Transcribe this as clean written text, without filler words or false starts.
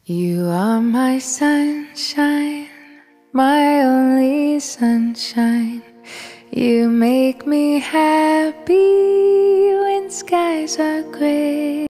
You are my sunshine, my only sunshine. You make me happy when skies are gray.